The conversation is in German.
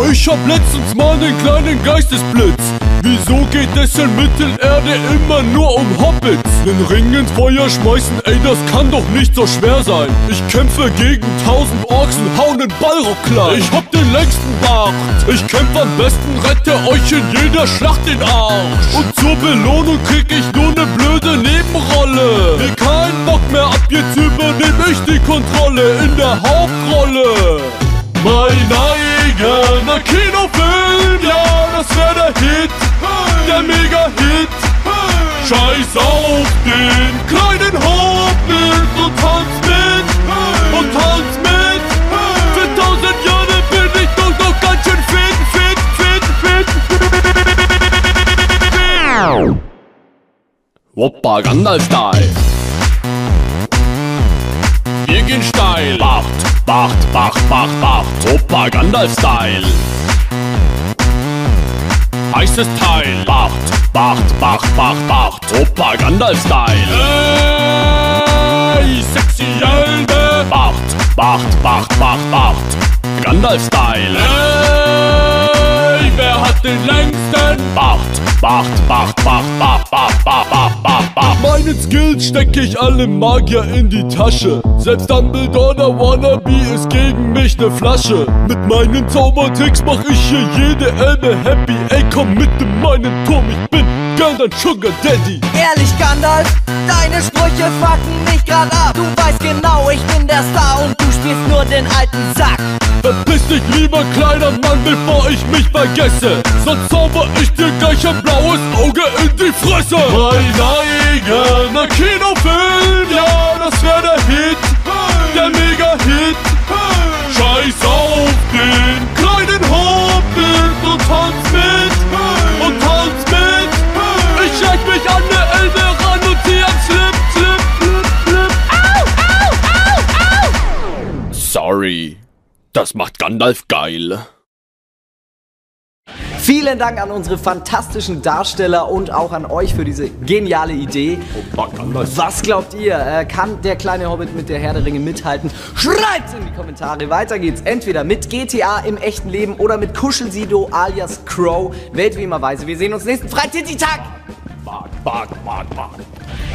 Oh, ich hab letztens mal einen kleinen Geistesblitz. Wieso geht es in Mittelerde immer nur um Hobbits? Den Ring ins Feuer schmeißen, ey, das kann doch nicht so schwer sein. Ich kämpfe gegen 1000 Orks und hau nen Balrog klein. Ich hab den längsten Bart, ich kämpf am besten, rette euch in jeder Schlacht den Arsch. Und zur Belohnung krieg ich nur ne blöde Nebenrolle. Nee, kein Bock mehr, ab jetzt übernehm ich die Kontrolle in der Hauptrolle. Mein eigener Kinofilm, ja, das wär der Hit, der Mega-Hit. Scheiß auf den kleinen Hobbit und tanz mit, Für 1000 Jahre bin ich doch noch ganz schön fit. Woppa, Gandalf-Style. Wir gehen steil. Bacht. Woppa, Gandalf-Style. Heißes Teil. Bacht. Woppa, Gandalf-Style. Ey, sexy Elbe. Bacht. Gandalf-Style. Ey, wer hat den längsten? Bacht. Meinen Skills steck ich alle Magier in die Tasche. Selbst Dumbledore, der Wannabe, ist gegen mich ne Flasche. Mit meinen Zaubertricks mach ich hier jede Elbe happy. Ey, komm mit in meinen Turm, ich bin gern dein Sugar Daddy. Ehrlich, Gandalf, deine Sprüche fucken mich grad ab. Du weißt genau, ich bin der Star und du spielst nur den alten Sack. Verpiss dich lieber, kleiner Mann, bevor ich mich vergesse. Sonst zauber ich dir gleich ein blaues Auge in die Fresse. Mein eigener Kinofilm, ja, das wär der Hit, der Mega-Hit. Scheiß auf den kleinen Hobbit und tanz mit, Ich leg mich an ne Elbe ran und zieh am Slip. Au. Sorry. Das macht Gandalf geil. Vielen Dank an unsere fantastischen Darsteller und auch an euch für diese geniale Idee. Was glaubt ihr? Kann der kleine Hobbit mit der Herr der Ringe mithalten? Schreibt's in die Kommentare. Weiter geht's entweder mit GTA im echten Leben oder mit Kuschelsido alias Crow. Wählt wie immer weise. Wir sehen uns nächsten Freitag.